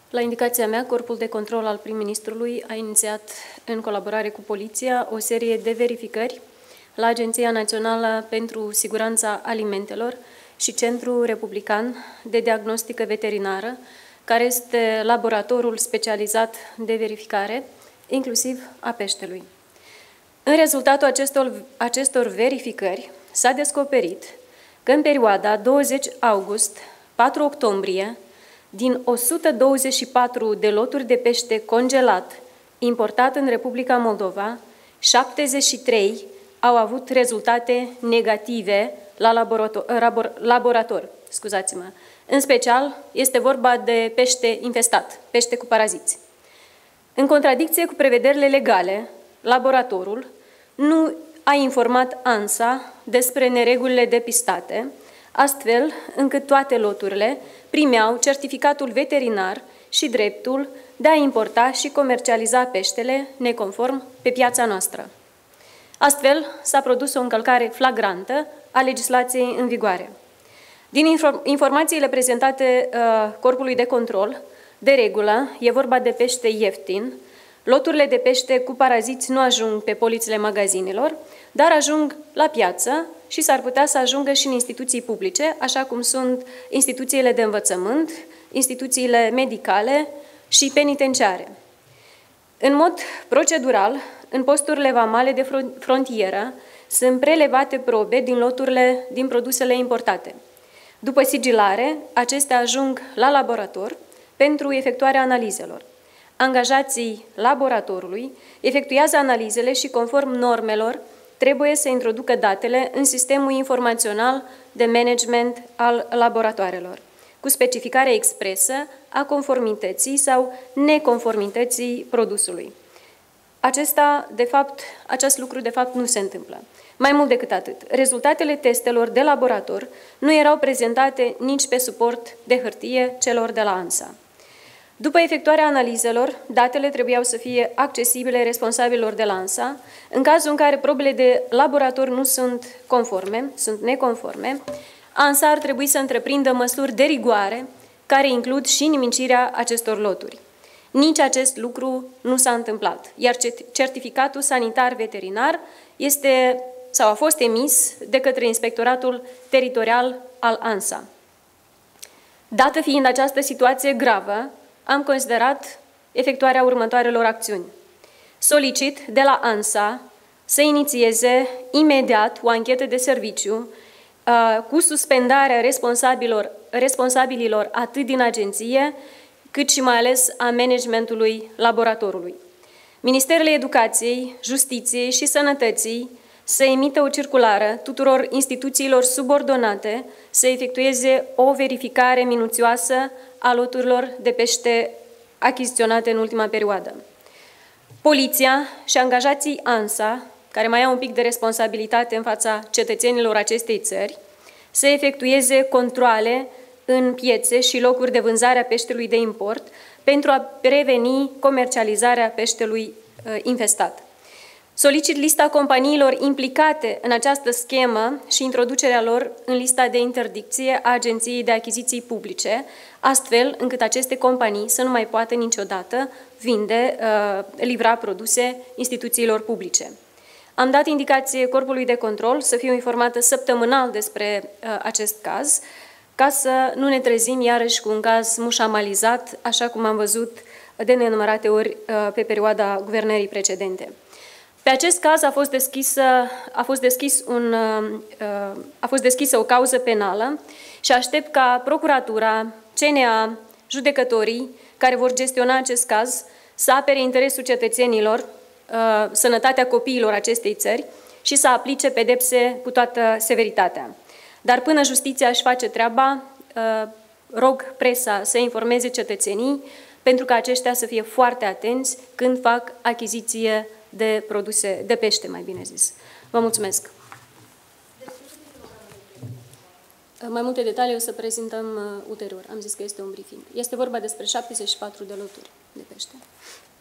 La indicația mea, Corpul de Control al Prim-Ministrului a inițiat, în colaborare cu Poliția, o serie de verificări la Agenția Națională pentru Siguranța Alimentelor și Centrul Republican de Diagnostică Veterinară, care este laboratorul specializat de verificare, inclusiv a peștelui. În rezultatul acestor verificări s-a descoperit că în perioada 20 august-4 octombrie, din 124 de loturi de pește congelat importat în Republica Moldova, 73 au avut rezultate negative la laborator. Scuzați-mă. În special, este vorba de pește infestat, pește cu paraziți. În contradicție cu prevederile legale, laboratorul nu a informat ANSA despre neregulile depistate, astfel încât toate loturile primeau certificatul veterinar și dreptul de a importa și comercializa peștele neconform pe piața noastră. Astfel, s-a produs o încălcare flagrantă a legislației în vigoare. Din informațiile prezentate Corpului de Control, de regulă, e vorba de pește ieftin. Loturile de pește cu paraziți nu ajung pe polițele magazinelor, dar ajung la piață și s-ar putea să ajungă și în instituții publice, așa cum sunt instituțiile de învățământ, instituțiile medicale și penitenciare. În mod procedural, în posturile vamale de frontieră sunt prelevate probe din loturile din produsele importate. După sigilare, acestea ajung la laborator pentru efectuarea analizelor. Angajații laboratorului efectuează analizele și, conform normelor, trebuie să introducă datele în sistemul informațional de management al laboratoarelor, cu specificarea expresă a conformității sau neconformității produsului. Acest lucru, de fapt, nu se întâmplă. Mai mult decât atât, rezultatele testelor de laborator nu erau prezentate nici pe suport de hârtie celor de la ANSA. După efectuarea analizelor, datele trebuiau să fie accesibile responsabililor de la ANSA. În cazul în care probele de laborator nu sunt conforme, sunt neconforme, ANSA ar trebui să întreprindă măsuri de rigoare, care includ și nimicirea acestor loturi. Nici acest lucru nu s-a întâmplat, iar certificatul sanitar veterinar a fost emis de către Inspectoratul Teritorial al ANSA. Dată fiind această situație gravă, am considerat efectuarea următoarelor acțiuni. Solicit de la ANSA să inițieze imediat o anchetă de serviciu cu suspendarea responsabililor atât din agenție, cât și mai ales a managementului laboratorului. Ministerele Educației, Justiției și Sănătății să emită o circulară tuturor instituțiilor subordonate să efectueze o verificare minuțioasă a loturilor de pește achiziționate în ultima perioadă. Poliția și angajații ANSA, care mai au un pic de responsabilitate în fața cetățenilor acestei țări, să efectueze controale în piețe și locuri de vânzare a peștelui de import pentru a preveni comercializarea peștelui infestat. Solicit lista companiilor implicate în această schemă și introducerea lor în lista de interdicție a Agenției de Achiziții Publice, astfel încât aceste companii să nu mai poată niciodată livra produse instituțiilor publice. Am dat indicație Corpului de Control să fiu informată săptămânal despre acest caz, ca să nu ne trezim iarăși cu un caz mușamalizat, așa cum am văzut de nenumărate ori pe perioada guvernării precedente. Pe acest caz a fost deschisă o cauză penală și aștept ca procuratura, CNA, judecătorii care vor gestiona acest caz să apere interesul cetățenilor, sănătatea copiilor acestei țări și să aplice pedepse cu toată severitatea. Dar până justiția își face treaba, rog presa să informeze cetățenii pentru ca aceștia să fie foarte atenți când fac achiziție de produse, de pește, mai bine zis. Vă mulțumesc. Mai multe detalii o să prezentăm ulterior. Am zis că este un briefing. Este vorba despre 74 de loturi de pește.